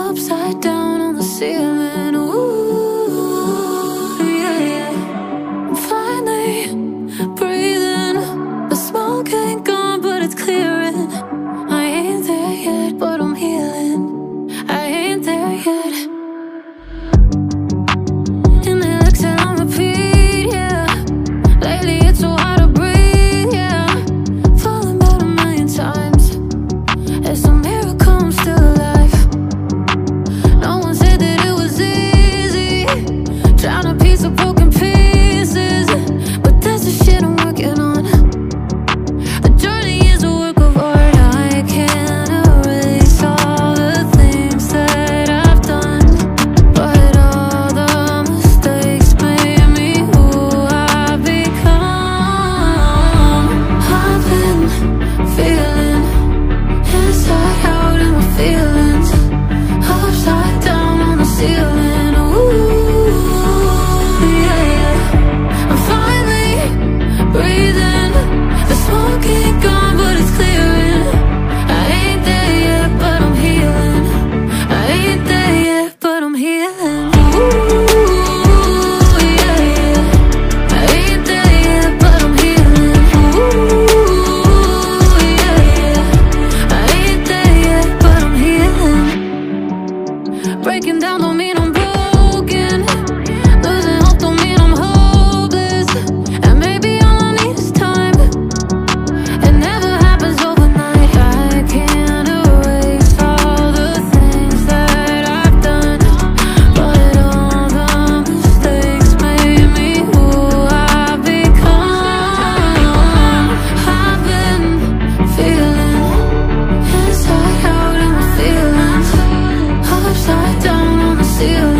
upside down on the ceiling. Ooh, yeah, yeah. I'm finally breathing. The smoke ain't gone, but it's clearing. I ain't there yet, but I'm healing. I ain't there yet. And the exhale on repeat, yeah. Lately it's so hard to breathe, yeah. Falling about a million times. It's a miracle I'm still alive. No one said that it was easy, trying to piece of broken pieces, but that's the shit I'm working on. The journey is a work of art. I can't erase all the things that I've done, but all the mistakes made me who I've become. I've been feeling inside out in my feelings, upside down on the ceiling. Ooh, yeah, yeah. I'm finally breathing. The smoke ain't gone, but it's clearing. I ain't there yet, but I'm healing. I ain't there yet, but I'm healing. Ooh, yeah, yeah. I ain't there yet, but I'm healing. Ooh, yeah, yeah. I ain't there yet, but I'm healing. Breaking down don't mean I'm broken. Losing hope don't mean I'm hopeless. And maybe all I need is time. It never happens overnight. I can't erase all the things that I've done, but all the mistakes made me who I've become. I've been feeling inside out in my feelings, upside down on the ceiling.